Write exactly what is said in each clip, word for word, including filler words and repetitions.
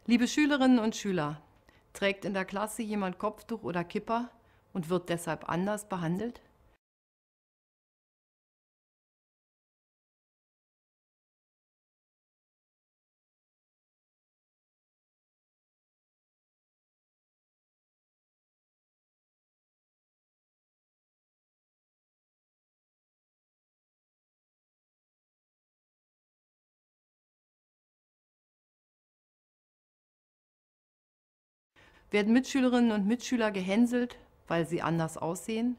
Liebe Schülerinnen und Schüler, trägt in der Klasse jemand Kopftuch oder Kippa und wird deshalb anders behandelt? Werden Mitschülerinnen und Mitschüler gehänselt, weil sie anders aussehen?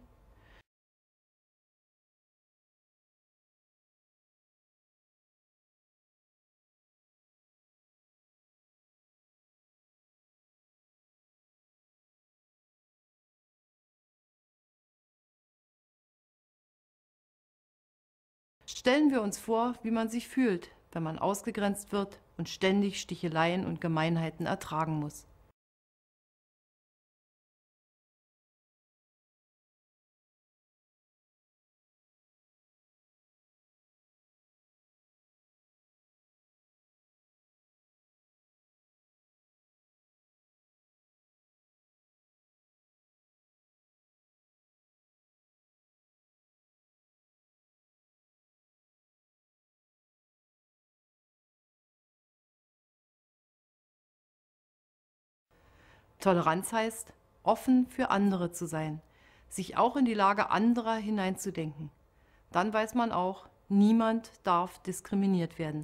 Stellen wir uns vor, wie man sich fühlt, wenn man ausgegrenzt wird und ständig Sticheleien und Gemeinheiten ertragen muss. Toleranz heißt, offen für andere zu sein, sich auch in die Lage anderer hineinzudenken. Dann weiß man auch, niemand darf diskriminiert werden.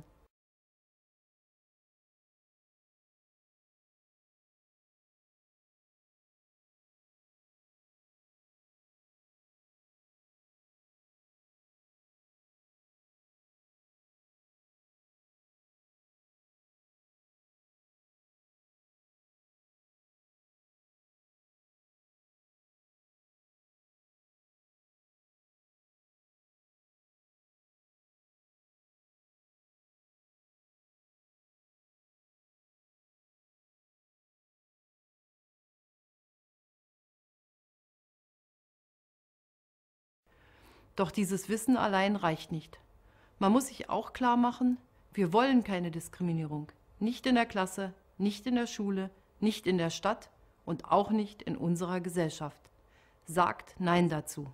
Doch dieses Wissen allein reicht nicht. Man muss sich auch klar machen, wir wollen keine Diskriminierung. Nicht in der Klasse, nicht in der Schule, nicht in der Stadt und auch nicht in unserer Gesellschaft. Sagt Nein dazu.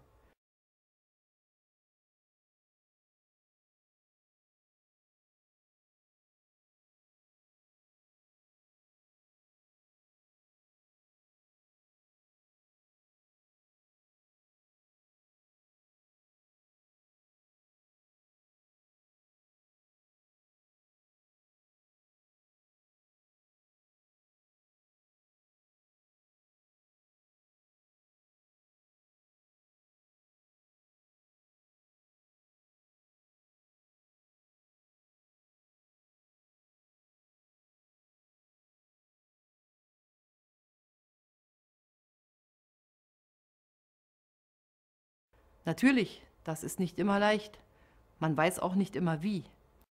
Natürlich, das ist nicht immer leicht. Man weiß auch nicht immer wie.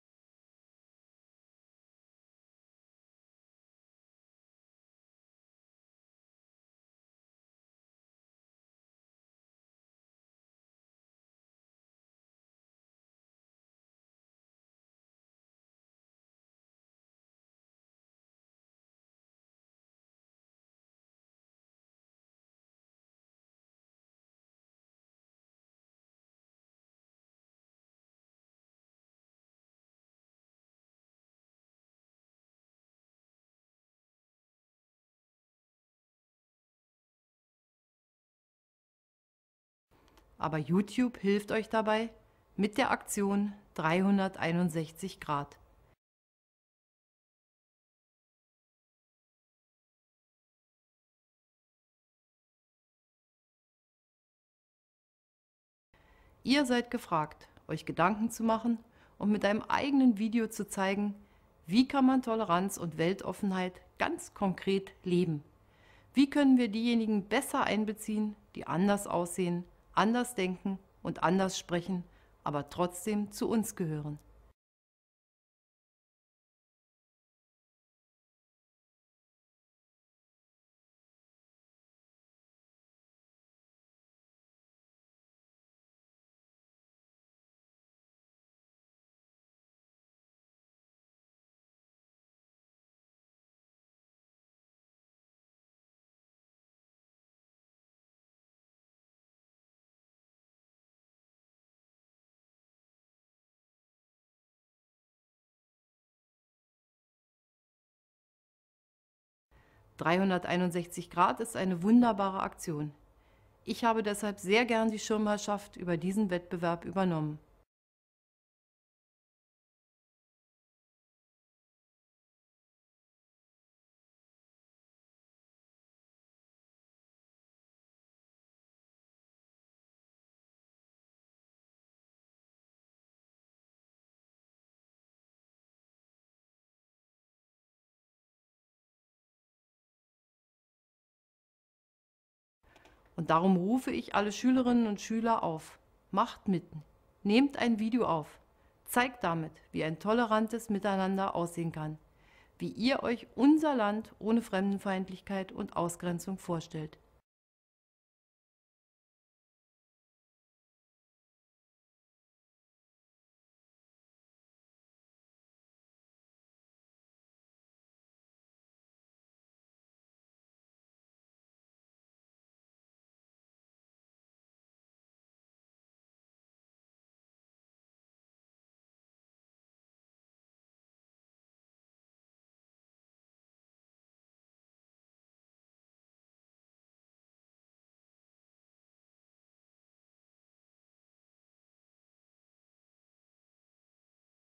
Aber YouTube hilft euch dabei mit der Aktion dreihunderteinundsechzig Grad. Ihr seid gefragt, euch Gedanken zu machen und mit einem eigenen Video zu zeigen, wie kann man Toleranz und Weltoffenheit ganz konkret leben. Wie können wir diejenigen besser einbeziehen, die anders aussehen, anders denken und anders sprechen, aber trotzdem zu uns gehören. dreihunderteinundsechzig Grad ist eine wunderbare Aktion. Ich habe deshalb sehr gern die Schirmherrschaft über diesen Wettbewerb übernommen. Und darum rufe ich alle Schülerinnen und Schüler auf: Macht mit, nehmt ein Video auf, zeigt damit, wie ein tolerantes Miteinander aussehen kann, wie ihr euch unser Land ohne Fremdenfeindlichkeit und Ausgrenzung vorstellt.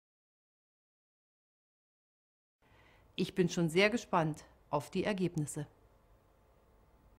Ich bin schon sehr gespannt auf die Ergebnisse.